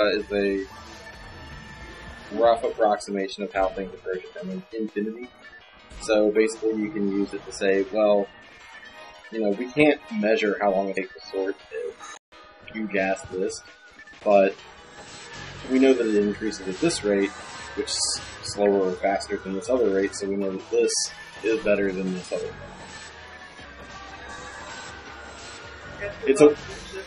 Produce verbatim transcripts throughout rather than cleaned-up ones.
uh, is a rough approximation of how things approach in infinity. So basically you can use it to say, well, you know, we can't measure how long it takes a sword to huge ass this, but we know that it increases at this rate, which is slower or faster than this other rate, so we know that this is better than this other thing. It's a...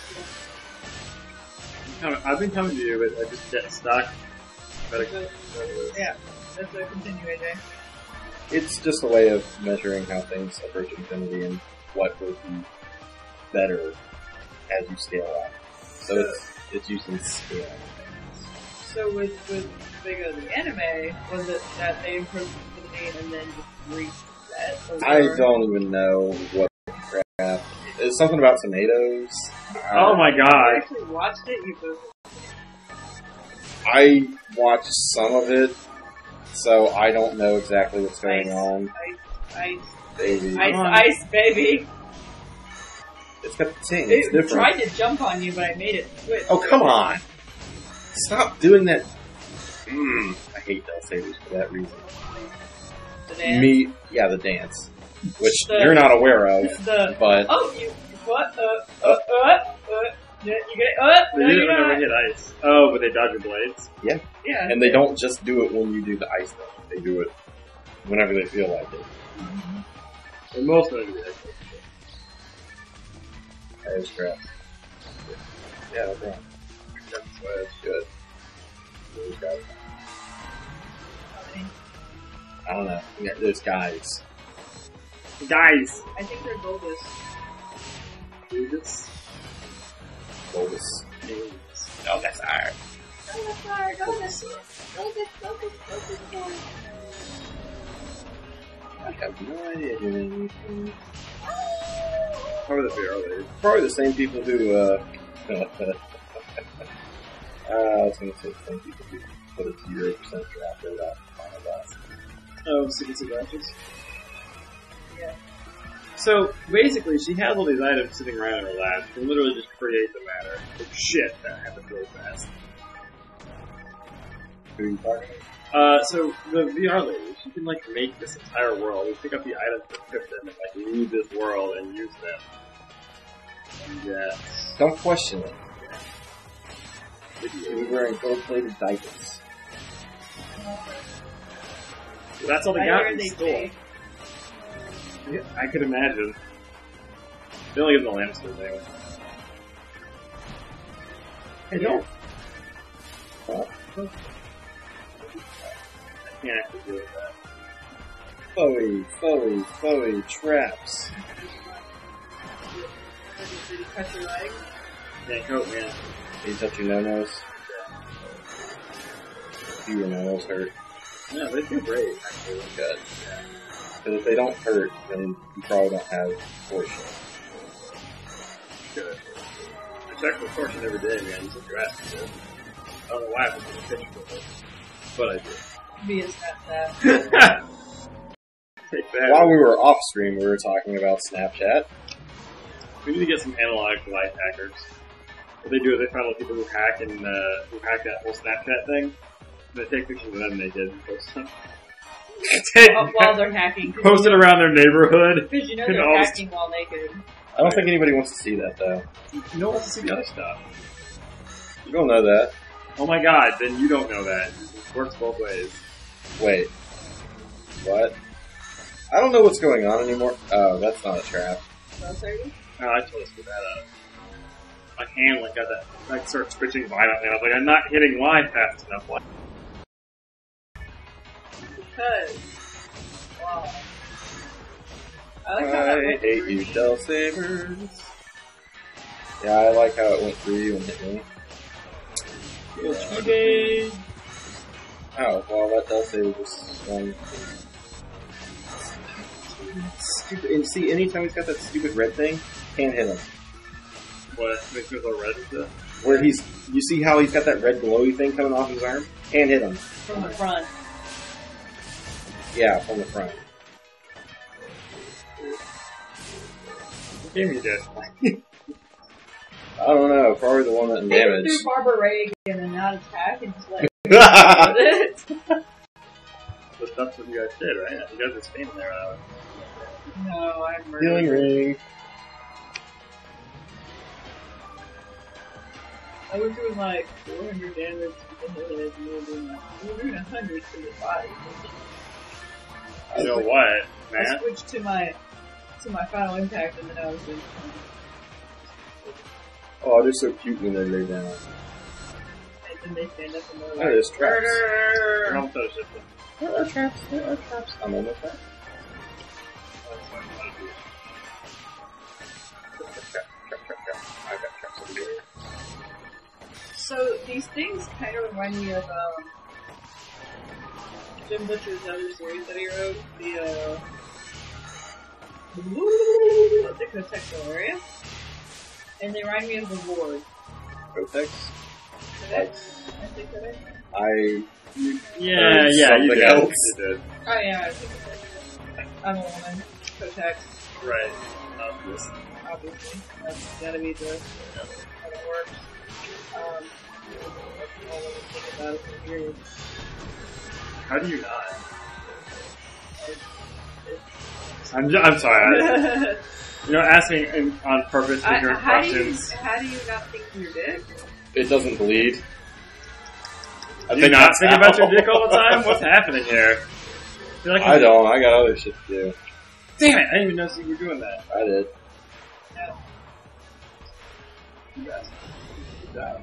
I've been coming to you, but I just get stuck. Better... Yeah, that's a continuation. It's just a way of measuring how things approach infinity and what would be better as you scale up. So, so it's, it's using scale. So with, with bigger the anime, was it that they improved infinity and then just reset? Or I don't even know what crap. It's something about tomatoes. Oh uh, my god. You actually watched it? You both... I watched some of it, so I don't know exactly what's going ice, on. Ice, ice, Baby. ice, ice, baby. It's got the ting. It It's different. tried to jump on you, but I made it switch. Oh, come on! Stop doing that. Mm, I hate Del Sabers for that reason. The dance? Me, yeah, the dance. Which The- you're not aware of, The, but... oh, you, what, uh, uh, uh, uh, you get it, uh, They no, do it you're whenever I not. hit ice. Oh, but they dodge your blades? Yeah. Yeah. And they don't just do it when you do the ice thing. They do it whenever they feel like it. Mm-hmm. And most of them do that. That is crap. Yeah, that's right. That's why that's good. Those guys. I don't know. Yeah, those guys. Guys! I think they're Goldus. Judas? Goldus. Oh, that's iron. Goldus, Goldus, Goldus, Goldus, Goldus, Goldus. I have no idea who they are. Probably the bear lady. Probably the same people who, uh... uh, I was gonna say the same people who put a zero percent draft rate out on the last. Oh, Secrets of Branches? Yeah. So, basically, she has all these items sitting around in her lab. She can literally just create the matter. It's shit that happens really fast. Who are you talking about? Uh, so, the V R lady, she can, like, make this entire world. You pick up the items that fit them and, like, leave this world and use them. And yes. Don't question it. You're wearing gold-plated diapers. So that's all they I got heard in they store. say- Yeah, I could imagine. They only give them the Lannister thing. Hey, don't. I can't actually deal with that. Chloe, Chloe, Chloe, traps. Did you cut your leg? Yeah, coat, man. Did you touch your no-nos? Do your no-nos hurt? Yeah, they feel great, actually. Good. Because if they don't hurt, then you probably don't have portion. Good. I check for portion every day, man. It's a draft. So. I don't know why I was pitch for it, but I did. Via Snapchat. Take that. While we were off stream, we were talking about Snapchat. We need to get some analog life hackers. What they do is they find all the people who hack and uh, who hack that whole Snapchat thing. They take pictures of them naked and post them. Oh, while they're hacking. Post it around their neighborhood. Because you know And they're all this- hacking while naked. I don't think anybody wants to see that, though. You don't want to see the other stuff. You don't know that. Oh my god, then you don't know that. It works both ways. Wait. What? I don't know what's going on anymore. Oh, that's not a trap. twelve thirty? Oh, I totally screwed that up. My hand like got that, like started twitching violently. I was like, I'm not hitting Y fast enough. Like, Because. Wow. I like how that I went hate through you, me. Del Sabers. Yeah, I like how it went through you and hit me. Okay. Oh, well, that Del Saber was one. Stupid. And see, anytime he's got that stupid red thing, can't hit him. what makes me feel red and stuff? Where he's, you see how he's got that red glowy thing coming off his arm? Can't hit him. From the front. Yeah, from the front. What game are you did? I don't know. Probably the one that Take damaged. it through Barbara Ray again and not attack and just let Healing it. But that's what you guys did, right? You guys were standing there. Uh, No, I'm murdering. ring. I was doing like four hundred damage to the head, and we were doing like we were doing one hundred to the body. you know what, I man? switched to my to my final impact, and then I was doing. Oh, they're so cute when they lay down. And then they stand up and they're Oh, like, there's traps. You're "Murder!" almost finished it. There are traps. There are traps. I'm almost there. I got traps over here. So these things kind of remind me of um, Jim Butcher's other series that he wrote, the uh, the contextual area, and they remind me of the Lord. Cotex? Did I, I think that is? I. Yeah, Or yeah, you something did. else. You did. Oh yeah, I think it is. I'm a woman. Cotex, Right. Um, this. obviously. That's gotta be the how it works. Um, that's all I think about it for years. How do you not? I'm, ju- I'm sorry. I, you know, asking in, on purpose I, ignorant how do you questions. how do you not think you're dead? It doesn't bleed. I Do you not that's think how- about your dick all the time? What's happening here? You're like, I don't. I got other shit to do. Damn it! I didn't even know you were doing that. I did. No. You guys. Good job.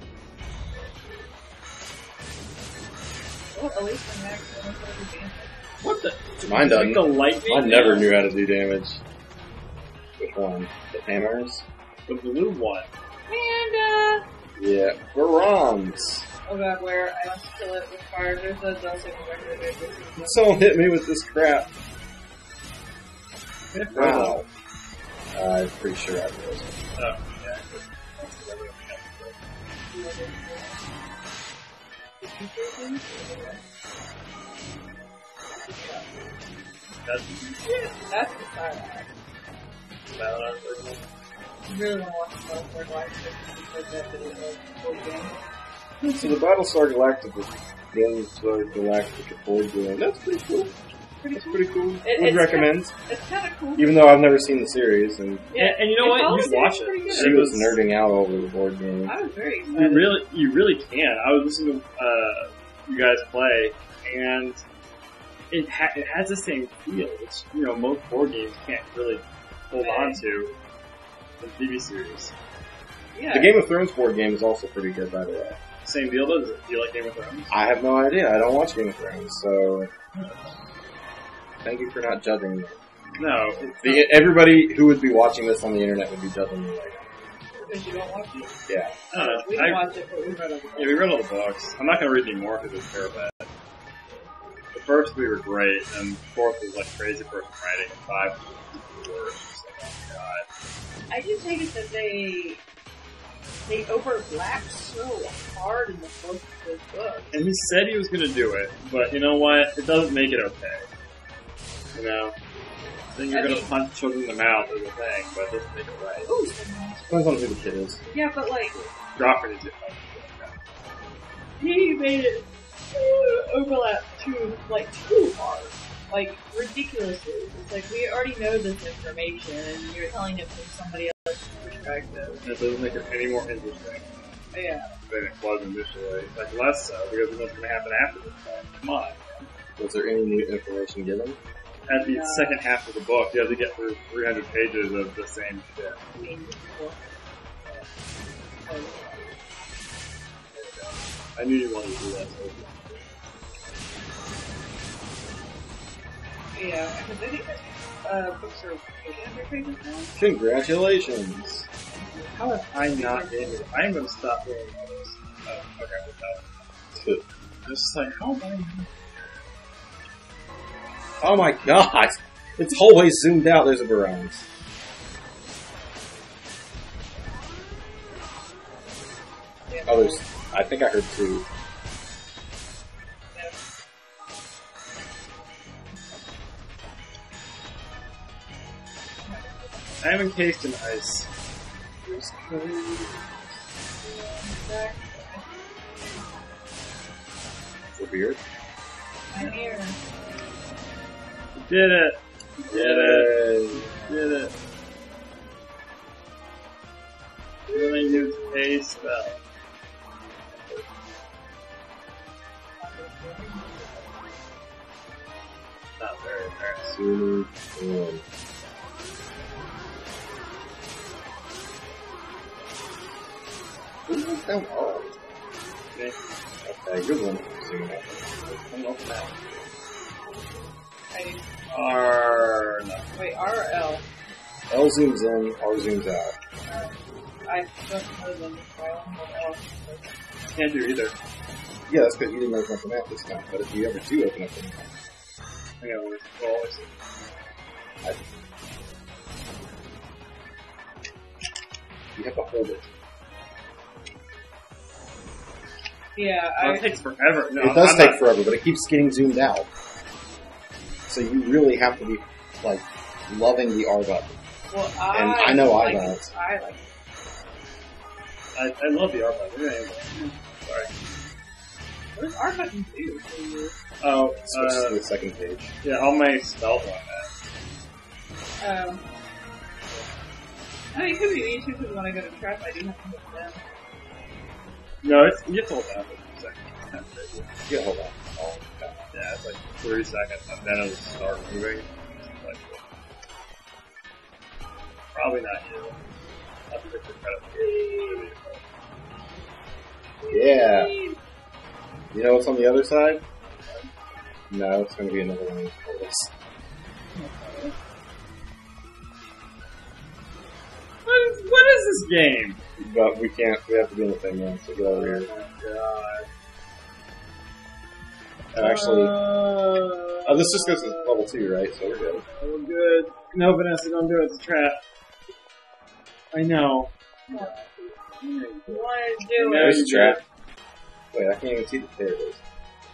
Well, at least I'm actually going to do What the? Mine Did you doesn't. make the lightning? I never knew how to do damage. Which one? The hammers? The blue one. And, uh, Yeah. Barons. oh god, where I must kill it with fire. There's a Dulce record. Someone hit me with this crap. Wow. Uh, I'm pretty sure I was. Oh, yeah. That's That's the fire. about our first one. I really want to watch the Battlestar Galactica because that video was full game. So the Battlestar Galactica Battlestar Galactica board game. That's pretty cool. Pretty That's cool. pretty cool. It- Would it's recommend. Kinda, it's kind of cool. Even though I've never seen the series, and Yeah, And, and you know it what? follows You should the watch series pretty it. good. she was nerding out over the board game. I was very You excited. really, you really can. I was listening to uh, you guys play, and it ha- it has the same feel. Which, you know, most board games can't really hold Right. on to the T V series. Yeah. The Game of Thrones board game is also pretty good, by the way. Same deal, does it? Do you like Game of Thrones? I have no idea. I don't watch Game of Thrones, so thank you for not judging me. No. It's The, everybody who would be watching this on the internet would be judging me right now. Because you don't watch it. Yeah. I don't know. We didn't I- watch it, but we read it. Yeah, we read all the books. I'm not going to read any more because it's terrible. The first three were great, and fourth was like crazy person writing, and five was the worst. It's like, oh god. I just hate it that they they overlap so hard in the first book. And he said he was going to do it, but you know what? It doesn't make it okay. You know? Then you're I going to mean- punch children in the mouth is a thing, but it doesn't make it right. Ooh, so nice. Depends on who the kid is. Yeah, but like Joffrey needs it. he made it uh, overlap too like too hard, like ridiculously. It's like we already know this information, and you're telling it from somebody else's perspective. And it doesn't make it any more interesting Yeah. than it was initially. Like, less so, because we know what's going to happen after this time. Come on. Was there any new information given? At the No. second half of the book, you have to get through three hundred pages of the same shit. I mean, well, uh, I knew you wanted to do that. So. yeah, because I think uh, books are eight hundred pages now. Congratulations! How have I not been here? I am going to stop doing this. Oh, okay, we're done. Just like, how am I? Oh my god! It's always zoomed out. There's a Barons. Yeah. Oh, there's. I think I heard two. Yeah. I am encased in ice. back. The beard. I'm here. Did it! Did it! Did it! Really new pay spell. Not very nice. Super cool. Who was that? Oh. Okay. Okay, good one. I'm off that. I, R. No. wait, R or L? L zooms in, R zooms out. Uh, I don't know them, so I don't know what L. Can't do either. Yeah, that's because you didn't open up the map this time. But if you ever do open up the map, I got one. Well, always. I, you have to hold it. Yeah, Well, I. it takes forever. No, It does I'm take not, forever, but it keeps getting zoomed out. So you really have to be, like, loving the R button. Well, I. And I know I like don't. it. I like it. I, I love the R button. Anyway. Sorry. What does R button do for you? Oh, Switch uh, to the second page. yeah, all my spells on that. Um. I mean, it could be me too, because when I go to trap, I do have to hit them. No, it's, you have to hold down for a second. Yeah, hold on. Oh, God. Yeah, it's like three seconds, and then it'll start moving. Like, probably not you. I'll have to get the credit. Yeah. You know what's on the other side? No, it's going to be another one of these portals. What is, what is this game? But we can't, we have to be in the same room, so get over here. God. And actually, uh, oh, this just goes to level two, right? So we're good. oh, good. No, Vanessa, don't do it. It's a trap. I know. You want to do No, it? There's you a trap. Wait, I can't even see the there it is.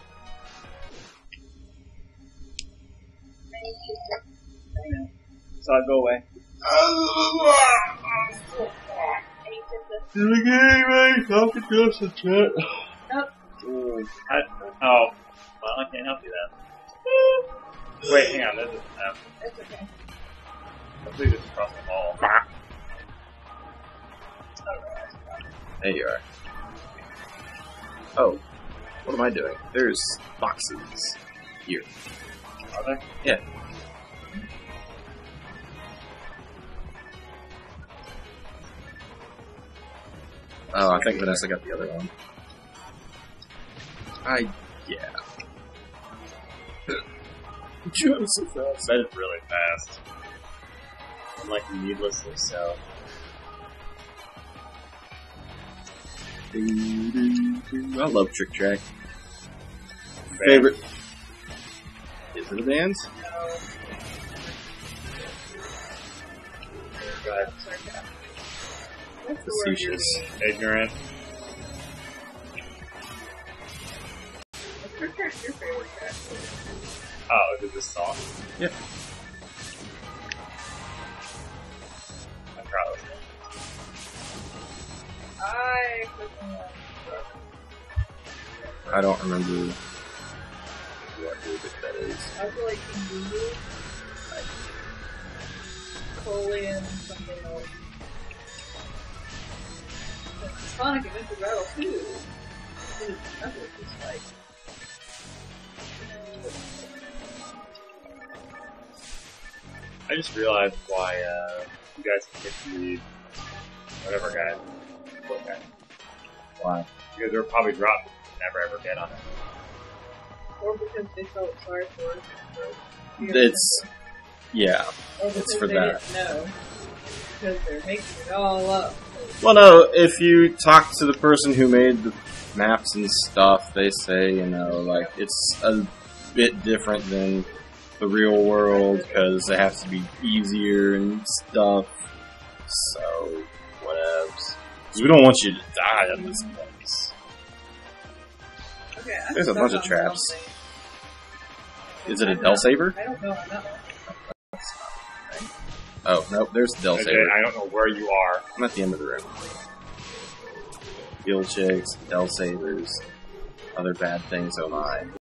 So I go away. In the game, I have to do some shit. Nope. Ooh, I, oh, well, I can't help you then. Wait, hang on, there's a, um, It's okay. I believe it's across the hall. There you are. Oh, what am I doing? There's boxes here. Are they? Yeah. Oh, I think Vanessa got the other one. I, yeah. I'm so fast. That is really fast. I'm like needlessly so. I love Trick Track. Favorite. Is it a band? No. God. What's the word you're Facetious. using? Ignorant. What's your track your favorite track? Oh, is it this song? Yep. I'm proud of it. I freaking love I don't remember what group that is. I feel like King Boo like Napoleon, something else. Sonic Adventure Battle two. That's what it's like. I just realized why uh, you guys picked the whatever guy, what guy? Why? Because they were probably dropped and never ever get on it. Or because they felt sorry for it. It's, yeah. Or because it's for they that. didn't know. Because they're making it all up. Well, no, if you talk to the person who made the maps and stuff, they say, you know, like, it's a bit different than the real world because it has to be easier and stuff. So, whatevs. Because we don't want you to die in this place. Okay, I There's a stuck bunch of on traps. something. Is it a I'm Del not- Saber? I don't know on that one. Oh, nope, there's the Del Okay, Saber. I don't know where you are. I'm at the end of the room. Guild Chicks, Del Sabers, other bad things, oh my.